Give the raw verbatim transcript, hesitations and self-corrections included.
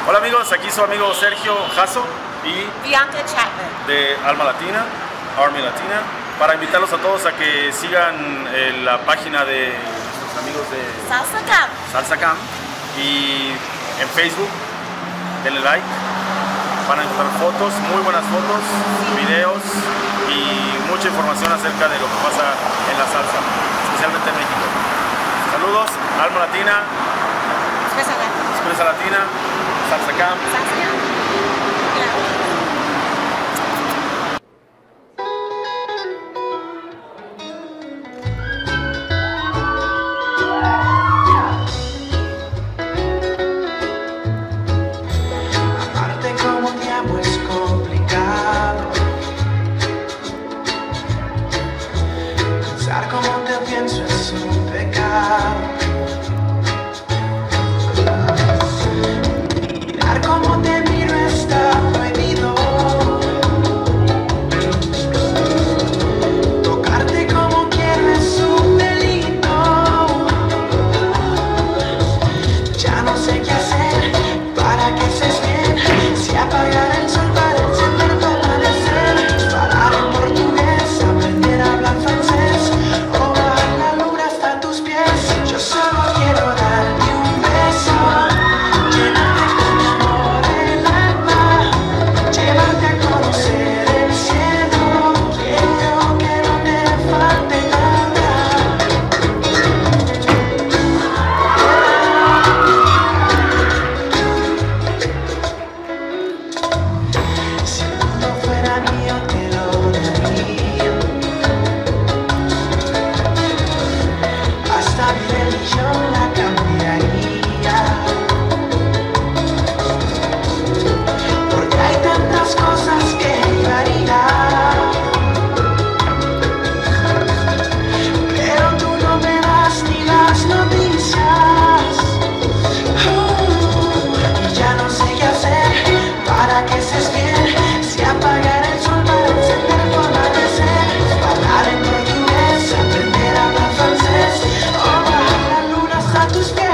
Hola amigos, aquí su amigo Sergio Jasso y Bianca Chapman de Alma Latina, Army Latina, para invitarlos a todos a que sigan eh, la página de nuestros amigos de Salsa Cam. Salsa Cam y en Facebook, denle like, van a encontrar fotos, muy buenas fotos, videos y mucha información acerca de lo que pasa en la salsa, especialmente en México. Saludos, Alma Latina, Expresa Latina, Salsa Cam. Salsa Cam. Gracias. Como te pienso es un pecado. Mirar como te miro está prohibido. Tocarte como quiero es un delito. Ya no sé qué hacer para que estés bien. Si apagar el sol para encender tu amanecer. Falar en portugués, aprender a hablar francés. Tus